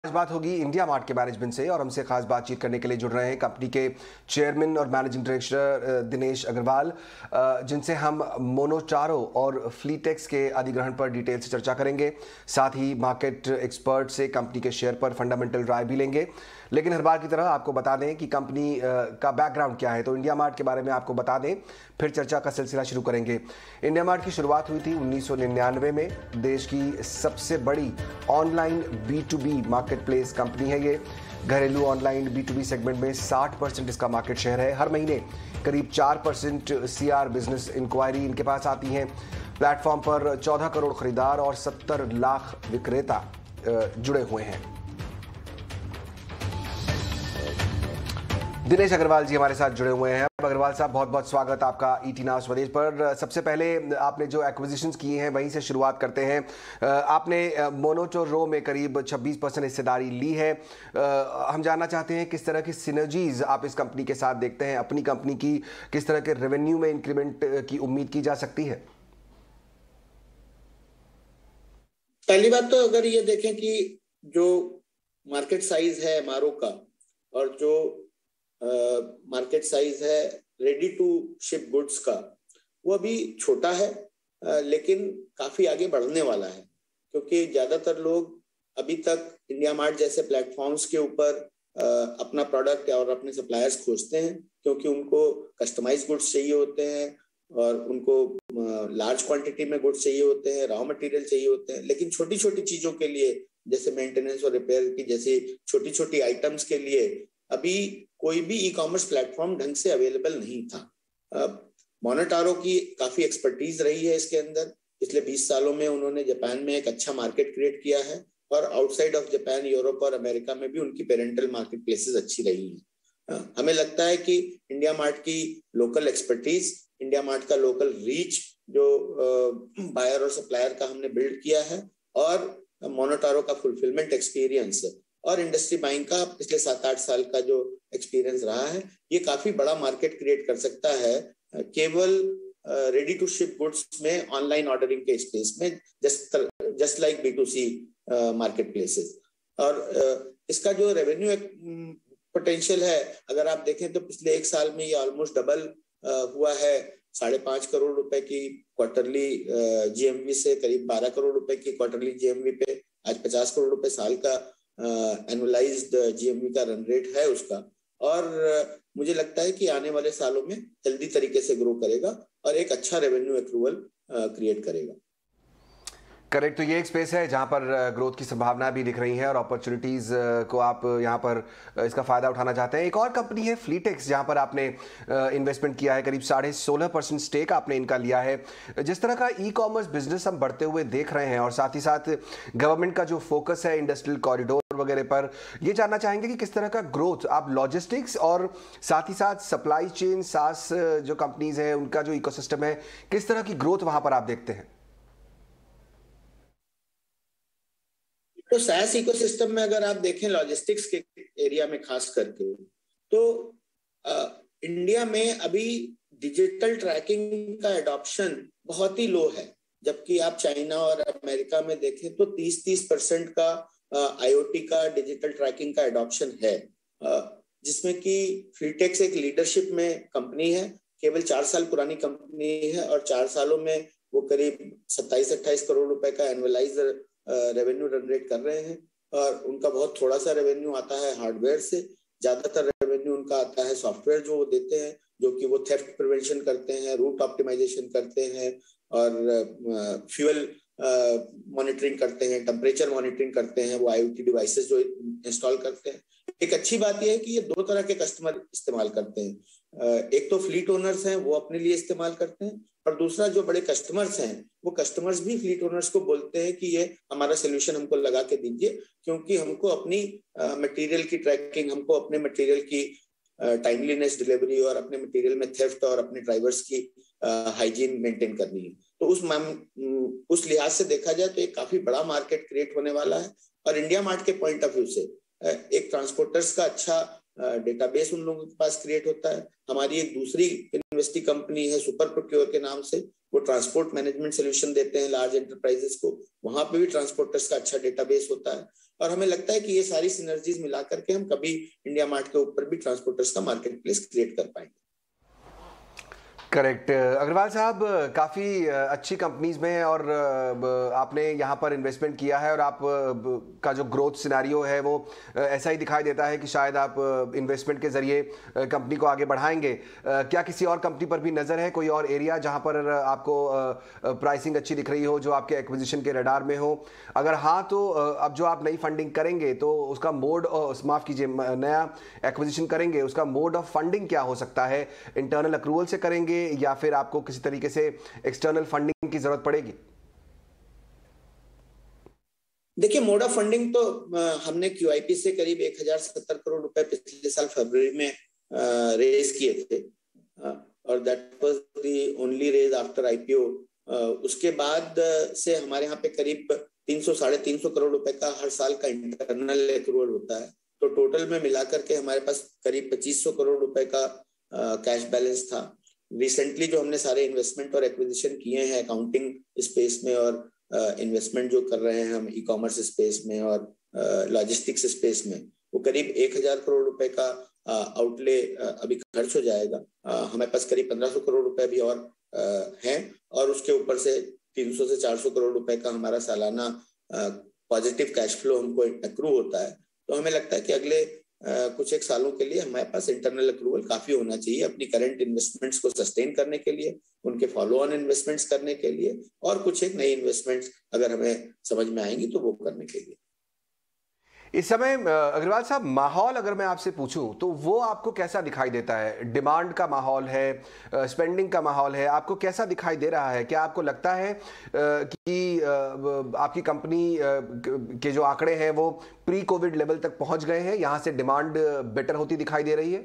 आज बात होगी इंडिया मार्ट के मैनेजमेंट से और हमसे खास बातचीत करने के लिए जुड़ रहे हैं कंपनी के चेयरमैन और मैनेजिंग डायरेक्टर दिनेश अग्रवाल, जिनसे हम मोनोटारो और फ्लीटेक्स के अधिग्रहण पर डिटेल से चर्चा करेंगे। साथ ही मार्केट एक्सपर्ट से कंपनी के शेयर पर फंडामेंटल राय भी लेंगे। लेकिन हर बार की तरह आपको बता दें कि कंपनी का बैकग्राउंड क्या है, तो इंडिया मार्ट के बारे में आपको बता दें, फिर चर्चा का सिलसिला शुरू करेंगे। इंडिया मार्ट की शुरुआत हुई थी 1999 में। देश की सबसे बड़ी online B2B market place company है ये। घरेलू ऑनलाइन B2B सेगमेंट में 60% इसका मार्केट शेयर है। हर महीने करीब 4% CR बिजनेस इंक्वायरी इनके पास आती हैं। प्लेटफॉर्म पर 14 करोड़ खरीदार और 70 लाख विक्रेता जुड़े हुए हैं। दिनेश अग्रवाल जी हमारे साथ जुड़े हुए हैं। अग्रवाल साहब, बहुत बहुत स्वागत आपका ET नाउ स्वदेश पर। सबसे पहले आपने जो एक्विजिशंस किए हैं वहीं से शुरुआत करते हैं। आपने मोनोटारो में करीब 26% हिस्सेदारी ली है। हम जानना चाहते हैं किस तरह की सिनर्जीज आप इस कंपनी के साथ देखते हैं, अपनी कंपनी की किस तरह के रेवेन्यू में इंक्रीमेंट की उम्मीद की जा सकती है? पहली बात तो अगर ये देखें कि जो मार्केट साइज है MRO का और जो मार्केट साइज है रेडी टू शिप गुड्स का, वो अभी छोटा है, लेकिन काफी आगे बढ़ने वाला है। क्योंकि ज्यादातर लोग अभी तक इंडिया मार्ट जैसे प्लेटफॉर्म्स के ऊपर अपना प्रोडक्ट और अपने सप्लायर्स खोजते हैं, क्योंकि उनको कस्टमाइज गुड्स चाहिए होते हैं और उनको लार्ज क्वांटिटी में गुड्स चाहिए होते हैं, रॉ मटेरियल चाहिए होते हैं। लेकिन छोटी छोटी चीजों के लिए, जैसे मेंटेनेंस और रिपेयर की जैसी छोटी छोटी आइटम्स के लिए अभी कोई भी ई-कॉमर्स प्लेटफॉर्म ढंग से अवेलेबल नहीं था। मोनोटारो की काफी एक्सपर्टीज रही है इसके अंदर। पिछले 20 सालों में उन्होंने जापान में एक अच्छा मार्केट क्रिएट किया है और आउटसाइड ऑफ जापान, यूरोप और अमेरिका में भी उनकी पेरेंटल मार्केट प्लेसेस अच्छी रही हैं। हमें लगता है कि इंडिया मार्ट की लोकल एक्सपर्टीज, इंडिया मार्ट का लोकल रीच जो बायर और सप्लायर का हमने बिल्ड किया है, और मोनोटारो का फुलफिलमेंट एक्सपीरियंस और इंडस्ट्री बाइंग का पिछले 7-8 साल का जो एक्सपीरियंस रहा है, ये काफी बड़ा मार्केट क्रिएट कर सकता है केवल रेडी टू शिप गुड्स में, ऑनलाइन ऑर्डरिंग के स्पेस में, just like B2C marketplaces. और इसका जो रेवेन्यू पोटेंशियल है, अगर आप देखें तो पिछले 1 साल में ये ऑलमोस्ट डबल हुआ है। 5.5 करोड़ रुपए की क्वार्टरली GMV से करीब 12 करोड़ रुपए की क्वार्टरली GMV पे आज 50 करोड़ रुपए साल का एनुअलाइज्ड GMV का रन रेट है उसका। और मुझे लगता है कि आने वाले सालों में जल्दी तरीके से ग्रो करेगा और एक अच्छा रेवेन्यू एक्रूवल क्रिएट करेगा। करेक्ट। तो ये एक स्पेस है जहां पर ग्रोथ की संभावना भी दिख रही है और अपॉर्चुनिटीज को आप यहां पर इसका फायदा उठाना चाहते हैं। एक और कंपनी है फ्लीटेक्स, जहां पर आपने इन्वेस्टमेंट किया है, करीब 16.5% स्टेक आपने इनका लिया है। जिस तरह का ई-कॉमर्स बिजनेस हम बढ़ते हुए देख रहे हैं और साथ ही साथ गवर्नमेंट का जो फोकस है इंडस्ट्रियल कॉरिडोर वगैरह पर, ये जानना चाहेंगे कि किस तरह का ग्रोथ आप लॉजिस्टिक्स और साथ ही साथ सप्लाई चेन सास जो कंपनीज है उनका जो इकोसिस्टम है, किस तरह की ग्रोथ वहां पर आप देखते हैं? तो SaaS इकोसिस्टम में अगर आप देखें लॉजिस्टिक्स के एरिया में खास करके, तो इंडिया में अभी डिजिटल ट्रैकिंग का एडॉप्शन बहुत ही लो है। जबकि आप चाइना और अमेरिका में देखें तो 30% का IoT का डिजिटल ट्रैकिंग का एडॉप्शन है, जिसमें कि फ्लीटेक्स एक लीडरशिप में कंपनी है। केवल 4 साल पुरानी कंपनी है और 4 सालों में वो करीब 27-28 करोड़ रुपए का एनुअलाइज रेवेन्यू रन रेट कर रहे हैं। और उनका बहुत थोड़ा सा रेवेन्यू आता है हार्डवेयर से, ज्यादातर रेवेन्यू उनका आता है सॉफ्टवेयर जो वो देते हैं, जो कि वो थेफ्ट प्रिवेंशन करते हैं, रूट ऑप्टिमाइजेशन करते हैं और फ्यूल मॉनिटरिंग करते हैं, टेम्परेचर मॉनिटरिंग करते हैं, वो IoT डिवाइसेस जो इंस्टॉल करते हैं। एक अच्छी बात यह है कि ये 2 तरह के कस्टमर इस्तेमाल करते हैं। एक तो फ्लीट ओनर्स हैं, वो अपने लिए इस्तेमाल करते हैं, और दूसरा जो बड़े कस्टमर्स हैं, वो कस्टमर्स भी फ्लीट ओनर्स को बोलते हैं कि ये हमारा सोल्यूशन हमको लगा के दीजिए, क्योंकि हमको अपनी मटेरियल की ट्रैकिंग, हमको अपने मटेरियल की टाइमलीनेस डिलीवरी और अपने मटेरियल में थेफ्ट और अपने ड्राइवर्स की हाइजीन मेंटेन करनी है। तो उस लिहाज से देखा जाए तो एक काफी बड़ा मार्केट क्रिएट होने वाला है। और इंडिया मार्ट के पॉइंट ऑफ व्यू से एक ट्रांसपोर्टर्स का अच्छा डेटाबेस उन लोगों के पास क्रिएट होता है। हमारी एक दूसरी इन्वेस्टी कंपनी है सुपर प्रोक्योर के नाम से, वो ट्रांसपोर्ट मैनेजमेंट सोल्यूशन देते हैं लार्ज एंटरप्राइजेस को। वहां पे भी ट्रांसपोर्टर्स का अच्छा डेटाबेस होता है। और हमें लगता है कि ये सारी सिनर्जीज मिला करके हम कभी इंडिया मार्ट के ऊपर भी ट्रांसपोर्टर्स का मार्केट प्लेस क्रिएट कर पाएंगे। करेक्ट। अग्रवाल साहब, काफ़ी अच्छी कंपनीज में और आपने यहाँ पर इन्वेस्टमेंट किया है और आप का जो ग्रोथ सिनेरियो है वो ऐसा ही दिखाई देता है कि शायद आप इन्वेस्टमेंट के ज़रिए कंपनी को आगे बढ़ाएंगे। क्या किसी और कंपनी पर भी नज़र है, कोई और एरिया जहाँ पर आपको प्राइसिंग अच्छी दिख रही हो जो आपके एक्विजिशन के रडार में हो? अगर हाँ तो अब जो आप नई फंडिंग करेंगे तो उसका मोड, माफ़ कीजिए, नया एक्विजिशन करेंगे उसका मोड ऑफ फंडिंग क्या हो सकता है? इंटरनल अक्रूवल से करेंगे या फिर आपको किसी तरीके से एक्सटर्नल फंडिंग की जरूरत पड़ेगी? देखिए, मोड ऑफ फंडिंग तो हमने QIP से करीब 1070 करोड़ रुपए पिछले साल फरवरी में रेज किए थे और that was the only raise after IPO। उसके बाद से हमारे यहाँ पे करीब 300-350 करोड़ रुपए का हर साल का इंटरनल एक्रूवल होता है। तो टोटल में मिलाकर के हमारे पास करीब 2500 करोड़ रुपए का कैश बैलेंस था। रिसेंटली जो हमने सारे इन्वेस्टमेंट और एक्विजिशन किए हैं अकाउंटिंग स्पेस में और इन्वेस्टमेंट जो कर रहे हैं हम ई-कॉमर्स स्पेस में और लॉजिस्टिक्स स्पेस में, वो करीब 1000 करोड़ रुपए का आउटले अभी खर्च हो जाएगा। हमारे पास करीब 1500 करोड़ रुपए भी और हैं और उसके ऊपर से 300 से 400 करोड़ रुपए का हमारा सालाना पॉजिटिव कैश फ्लो हमको एक्रू होता है। तो हमें लगता है कि अगले कुछ एक सालों के लिए हमारे पास इंटरनल अक्रूवल काफी होना चाहिए अपनी करंट इन्वेस्टमेंट्स को सस्टेन करने के लिए, उनके फॉलो ऑन इन्वेस्टमेंट्स करने के लिए और कुछ एक नई इन्वेस्टमेंट्स अगर हमें समझ में आएंगी तो वो करने के लिए। इस समय अग्रवाल साहब, माहौल अगर मैं आपसे पूछूं तो वो आपको कैसा दिखाई देता है? डिमांड का माहौल है, स्पेंडिंग का माहौल है, आपको कैसा दिखाई दे रहा है? क्या आपको लगता है कि आपकी कंपनी के जो आंकड़े हैं वो प्री कोविड लेवल तक पहुंच गए हैं, यहां से डिमांड बेटर होती दिखाई दे रही है?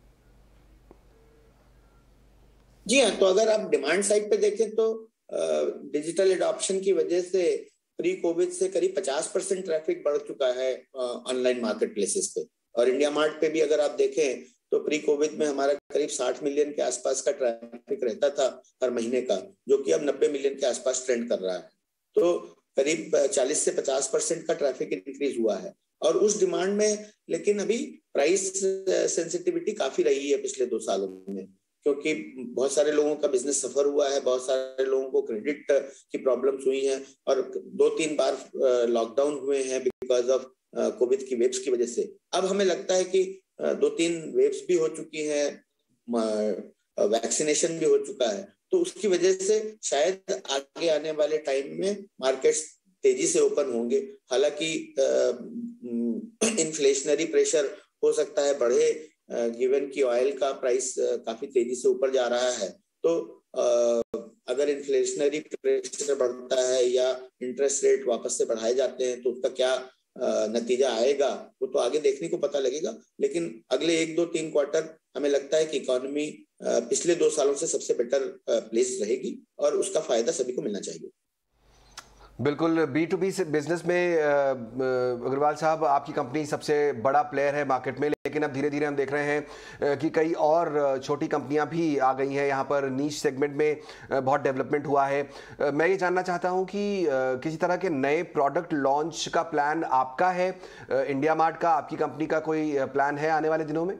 जी हाँ, तो अगर आप डिमांड साइड पे देखें तो डिजिटल एडॉप्शन की वजह से प्री कोविड से करीब 50% ट्रैफिक बढ़ चुका है ऑनलाइन मार्केट प्लेसेस पे। और इंडिया मार्ट पे भी अगर आप देखें तो प्री कोविड में हमारा करीब 60 मिलियन के आसपास का ट्रैफिक रहता था हर महीने का, जो कि अब 90 मिलियन के आसपास ट्रेंड कर रहा है। तो करीब 40 से 50% का ट्रैफिक इंक्रीज हुआ है। और उस डिमांड में लेकिन अभी प्राइस सेंसिटिविटी काफी रही है पिछले 2 सालों में, क्योंकि बहुत सारे लोगों का बिजनेस सफर हुआ है, बहुत सारे लोगों को क्रेडिट की प्रॉब्लम्स हुई हैं और 2-3 बार लॉकडाउन हुए हैं बिकॉज ऑफ कोविड की वेव्स की वजह से। अब हमें लगता है कि 2-3 वेव्स भी हो चुकी हैं, वैक्सीनेशन भी हो चुका है, तो उसकी वजह से शायद आगे आने वाले टाइम में मार्केट्स तेजी से ओपन होंगे। हालांकि इन्फ्लेशनरी प्रेशर हो सकता है बढ़े, गिवन कि ऑयल का प्राइस काफी तेजी से ऊपर जा रहा है। तो अगर इन्फ्लेशनरी प्रेशर बढ़ता है या इंटरेस्ट रेट वापस से बढ़ाए जाते हैं तो उसका क्या नतीजा आएगा वो तो आगे देखने को पता लगेगा। लेकिन अगले 1-2-3 क्वार्टर हमें लगता है कि इकोनॉमी पिछले 2 सालों से सबसे बेटर प्लेस रहेगी और उसका फायदा सभी को मिलना चाहिए। बिल्कुल। B2B बिजनेस में अग्रवाल साहब, आपकी कंपनी सबसे बड़ा प्लेयर है मार्केट में, लेकिन अब धीरे धीरे हम देख रहे हैं कि कई और छोटी कंपनियां भी आ गई हैं यहाँ पर। नीश सेगमेंट में बहुत डेवलपमेंट हुआ है। मैं ये जानना चाहता हूँ कि किसी तरह के नए प्रोडक्ट लॉन्च का प्लान आपका है? इंडिया मार्ट का, आपकी कंपनी का कोई प्लान है आने वाले दिनों में?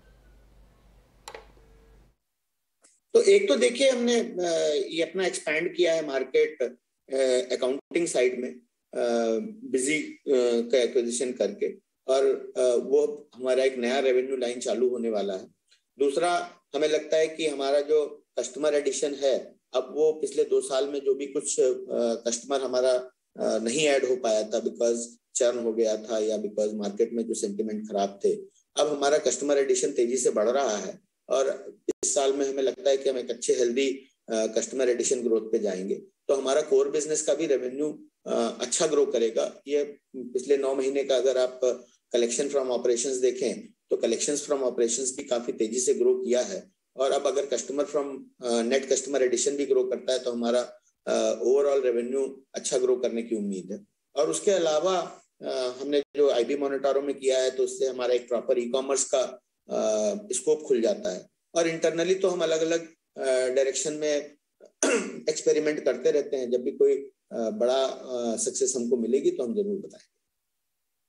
तो एक तो देखिए, हमने ये अपना एक्सपैंड किया है मार्केट अकाउंटिंग साइड में, बिजी का एक्विजिशन करके, और वो हमारा एक नया रेवेन्यू लाइन चालू होने वाला है। दूसरा, हमें लगता है कि हमारा जो कस्टमर एडिशन है, अब वो पिछले 2 साल में जो भी कुछ कस्टमर हमारा नहीं ऐड हो पाया था बिकॉज चर्न हो गया था या बिकॉज मार्केट में जो सेंटिमेंट खराब थे, अब हमारा कस्टमर एडिशन तेजी से बढ़ रहा है और इस साल में हमें लगता है कि हम एक अच्छे हेल्दी कस्टमर एडिशन ग्रोथ पे जाएंगे। तो हमारा कोर बिजनेस का भी रेवेन्यू अच्छा ग्रो करेगा। ये पिछले 9 महीने का अगर आप कलेक्शन फ्रॉम ऑपरेशंस देखें तो कलेक्शंस फ्रॉम ऑपरेशंस भी काफी तेजी से ग्रो किया है। और अब अगर customer from net customer addition भी ग्रो करता है तो हमारा ओवरऑल रेवेन्यू अच्छा ग्रो करने की उम्मीद है। और उसके अलावा हमने जो IB मोनेटारो में किया है तो उससे हमारा एक प्रॉपर ई-कॉमर्स का स्कोप खुल जाता है। और इंटरनली तो हम अलग अलग डायरेक्शन में एक्सपेरिमेंट करते रहते हैं। जब भी कोई बड़ा सक्सेस हमको मिलेगी तो हम जरूर बताएंगे।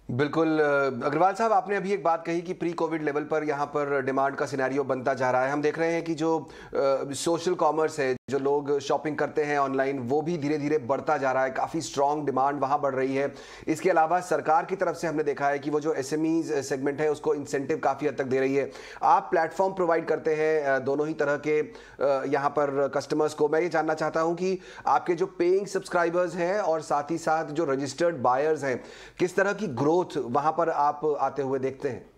बिल्कुल अग्रवाल साहब, आपने अभी एक बात कही कि प्री कोविड लेवल पर यहाँ पर डिमांड का सिनेरियो बनता जा रहा है। हम देख रहे हैं कि जो सोशल कॉमर्स है, जो लोग शॉपिंग करते हैं ऑनलाइन, वो भी धीरे धीरे बढ़ता जा रहा है। काफ़ी स्ट्रांग डिमांड वहाँ बढ़ रही है। इसके अलावा सरकार की तरफ से हमने देखा है कि वो जो एसएमईज सेगमेंट है उसको इंसेंटिव काफ़ी हद तक दे रही है। आप प्लेटफॉर्म प्रोवाइड करते हैं दोनों ही तरह के यहाँ पर कस्टमर्स को। मैं ये जानना चाहता हूँ कि आपके जो पेइंग सब्सक्राइबर्स हैं और साथ ही साथ जो रजिस्टर्ड बायर्स हैं, किस तरह की ग्रोथ वहां पर आप आते हुए देखते हैं?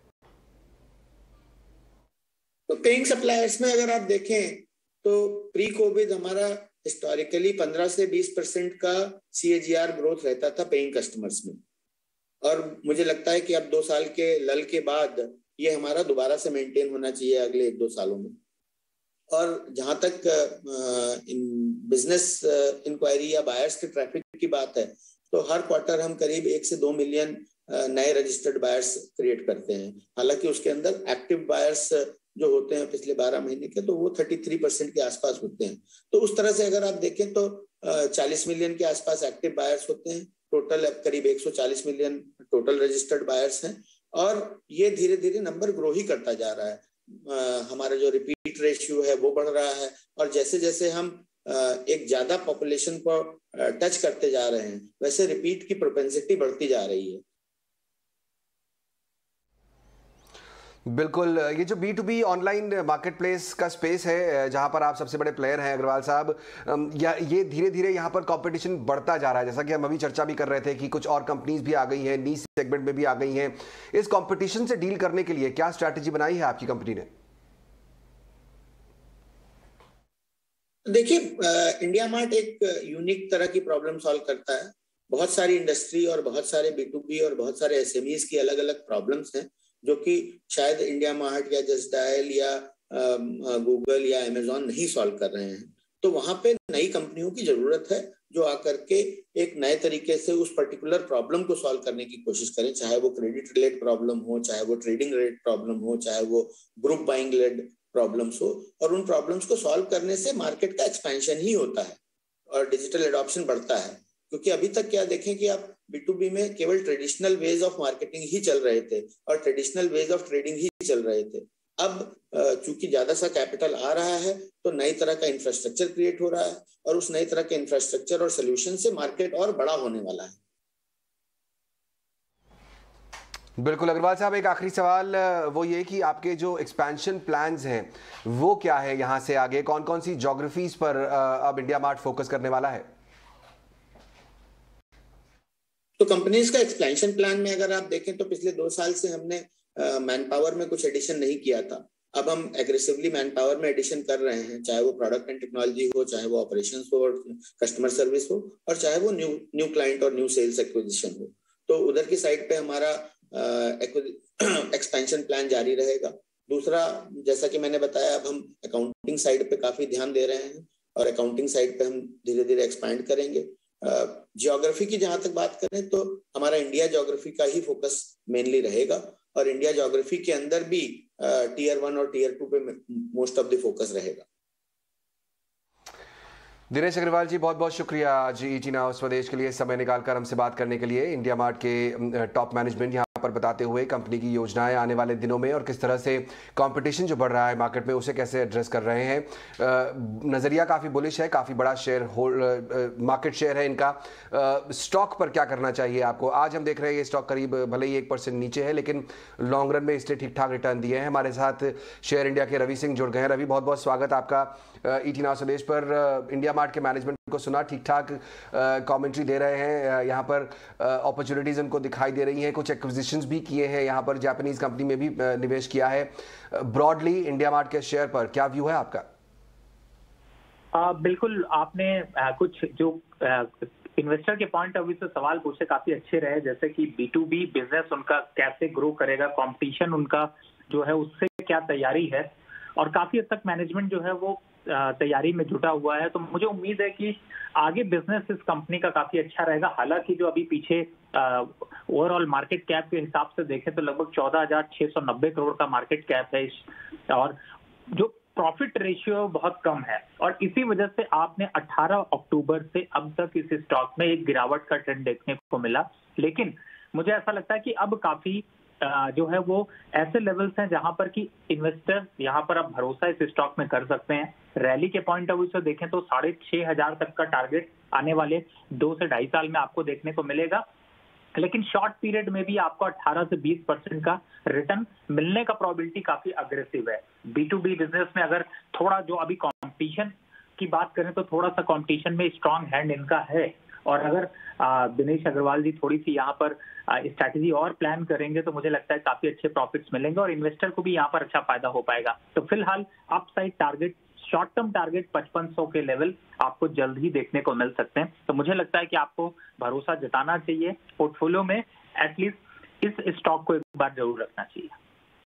तो पेइंग सप्लायर्स में अगर आप देखें तो प्री कोविड हमारा हिस्टोरिकली 15 से 20% का CAGR ग्रोथ रहता था पेइंग कस्टमर्स में, और मुझे लगता है कि अब 2 साल के लल के बाद ये हमारा दोबारा से मेंटेन होना चाहिए अगले 1-2 सालों में। और जहां तक बिजनेस इंक्वायरी या बायर्स के ट्रैफिक की बात है, तो हर क्वार्टर हम करीब 1 से 2 मिलियन नए रजिस्टर्ड बायर्स क्रिएट करते हैं। हालांकि उसके अंदर एक्टिव बायर्स जो होते हैं पिछले 12 महीने के, तो वो 33% के आसपास होते हैं। तो उस तरह से अगर आप देखें तो 40 मिलियन के आसपास एक्टिव बायर्स होते हैं। टोटल अब करीब 140 मिलियन टोटल रजिस्टर्ड बायर्स हैं, और ये धीरे धीरे नंबर ग्रो ही करता जा रहा है। हमारा जो रिपीट रेशियो है वो बढ़ रहा है, और जैसे जैसे हम एक ज्यादा पॉपुलेशन को टच करते जा रहे हैं, वैसे रिपीट की प्रोपेंसिटी बढ़ती जा रही है। बिल्कुल, ये जो B2B ऑनलाइन मार्केट प्लेस का स्पेस है जहां पर आप सबसे बड़े प्लेयर हैं अग्रवाल साहब, ये धीरे धीरे यहां पर कंपटीशन बढ़ता जा रहा है। जैसा कि हम अभी चर्चा भी कर रहे थे कि कुछ और कंपनीज भी आ गई हैं, नीश सेगमेंट में भी आ गई हैं। इस कंपटीशन से डील करने के लिए क्या स्ट्रैटेजी बनाई है आपकी कंपनी ने? देखिए, इंडिया मार्ट एक यूनिक तरह की प्रॉब्लम सॉल्व करता है। बहुत सारी इंडस्ट्री और बहुत सारे B2B और बहुत सारे SMEs की अलग अलग प्रॉब्लम्स हैं, जो कि शायद इंडिया मार्ट या जस्ट डायल या गूगल या अमेजॉन नहीं सॉल्व कर रहे हैं। तो वहां पे नई कंपनियों की जरूरत है जो आकर के एक नए तरीके से उस पर्टिकुलर प्रॉब्लम को सॉल्व करने की कोशिश करें, चाहे वो क्रेडिट रिलेटेड प्रॉब्लम हो, चाहे वो ट्रेडिंग रिलेटेड प्रॉब्लम हो, चाहे वो ग्रुप बाइंग रिलेटेड प्रॉब्लम्स हो। और उन प्रॉब्लम्स को सॉल्व करने से मार्केट का एक्सपेंशन ही होता है और डिजिटल एडॉप्शन बढ़ता है। क्योंकि अभी तक क्या देखें कि आप B2B में केवल ट्रेडिशनल वेज ऑफ मार्केटिंग ही चल रहे थे और ट्रेडिशनल वेज ऑफ ट्रेडिंग ही चल रहे थे। अब चूंकि ज्यादा सा कैपिटल आ रहा है, तो नई तरह का इंफ्रास्ट्रक्चर क्रिएट हो रहा है, और उस नई तरह के इंफ्रास्ट्रक्चर और सोल्यूशन से मार्केट और बड़ा होने वाला है। बिल्कुल अग्रवाल साहब, एक आखिरी सवाल वो ये कि आपके जो एक्सपेंशन प्लान्स हैं वो क्या है यहाँ से आगे? कौन कौन सी ज्योग्राफीज पर अब इंडिया मार्ट फोकस करने वाला है? तो कंपनीज का एक्सपेंशन प्लान में अगर आप देखें तो पिछले 2 साल से हमने मैन पावर में कुछ एडिशन नहीं किया था। अब हम एग्रेसिवली मैन पावर में एडिशन कर रहे हैं, चाहे वो प्रोडक्ट एंड टेक्नोलॉजी हो, चाहे वो ऑपरेशंस हो और कस्टमर सर्विस हो, और चाहे वो न्यू क्लाइंट और न्यू सेल्स एक्विजिशन हो। तो उधर की साइड पे हमारा एक्सपेंशन प्लान जारी रहेगा। दूसरा, जैसा कि मैंने बताया, अब हम अकाउंटिंग साइड पे काफी ध्यान दे रहे हैं और अकाउंटिंग साइड पे हम धीरे धीरे एक्सपैंड करेंगे। जियोग्राफी की जहां तक बात करें तो हमारा इंडिया जियोग्राफी का ही फोकस मेनली रहेगा, और इंडिया जियोग्राफी के अंदर भी Tier 1 और Tier 2 पे मोस्ट ऑफ द फोकस रहेगा। दिनेश अग्रवाल जी, बहुत बहुत शुक्रिया आज ET Now स्वदेश के लिए समय निकालकर हमसे बात करने के लिए। इंडिया मार्ट के टॉप मैनेजमेंट यहाँ पर बताते हुए कंपनी की योजनाएं आने वाले दिनों में और किस तरह से कंपटीशन जो बढ़ रहा है मार्केट में उसे कैसे एड्रेस कर रहे हैं। नज़रिया काफ़ी बुलिश है, काफ़ी बड़ा शेयर मार्केट शेयर है इनका। स्टॉक पर क्या करना चाहिए आपको? आज हम देख रहे हैं ये स्टॉक करीब भले ही 1% नीचे है, लेकिन लॉन्ग रन में इसने ठीक ठाक रिटर्न दिए हैं। हमारे साथ शेयर इंडिया के रवि सिंह जुड़ गए हैं। रवि, बहुत बहुत स्वागत आपका ET Now स्वदेश पर। इंडिया मार्ट के मैनेजमेंट को सुना, ठीक ठाक कमेंट्री दे रहे हैं, यहाँ पर अपॉर्चुनिटीज उनको दिखाई दे रही हैं, कुछ एक्विजिशंस भी किए हैं, यहाँ पर जापानीज कंपनी में भी निवेश किया है। ब्रॉडली इंडिया मार्ट के शेयर पर क्या व्यू है आपका? बिल्कुल, आपने कुछ जो इन्वेस्टर के पॉइंट ऑफ व्यू से सवाल पूछे काफी अच्छे रहे, जैसे कि B2B बिजनेस उनका कैसे ग्रो करेगा, कंपटीशन उनका जो है उससे क्या तैयारी है, और काफी हद तक मैनेजमेंट जो है वो तैयारी में जुटा हुआ है। तो मुझे उम्मीद है कि आगे बिजनेस इस कंपनी का काफी अच्छा रहेगा। हालांकि जो अभी पीछे ओवरऑल मार्केट कैप के हिसाब से देखें तो लगभग 14,690 करोड़ का मार्केट कैप है, और जो प्रॉफिट रेशियो बहुत कम है, और इसी वजह से आपने 18 अक्टूबर से अब तक इस स्टॉक में एक गिरावट का ट्रेंड देखने को मिला। लेकिन मुझे ऐसा लगता है कि अब काफी जो है वो ऐसे लेवल्स हैं जहां पर कि इन्वेस्टर यहां पर अब भरोसा इस स्टॉक में कर सकते हैं। रैली के पॉइंट ऑफ व्यू से देखें तो 6,500 तक का टारगेट आने वाले 2 से 2.5 साल में आपको देखने को मिलेगा, लेकिन शॉर्ट पीरियड में भी आपको 18 से 20% का रिटर्न मिलने का प्रोबेबिलिटी काफी अग्रेसिव है। B2B बिजनेस में अगर थोड़ा जो अभी कंपटीशन की बात करें तो थोड़ा सा कंपटीशन में स्ट्रांग हैंड इनका है, और अगर दिनेश अग्रवाल जी थोड़ी सी यहाँ पर स्ट्रैटेजी और प्लान करेंगे तो मुझे लगता है काफी अच्छे प्रॉफिट्स मिलेंगे और इन्वेस्टर को भी यहाँ पर अच्छा फायदा हो पाएगा। तो फिलहाल upside target, short term target 5500 के लेवल आपको जल्द ही देखने को मिल सकते हैं। तो मुझे लगता है कि आपको भरोसा जताना चाहिए, पोर्टफोलियो में एटलीस्ट इस स्टॉक को एक बार जरूर रखना चाहिए।